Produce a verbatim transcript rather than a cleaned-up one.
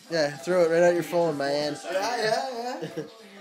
Yeah, throw it right out your phone, man. Yeah, yeah, yeah.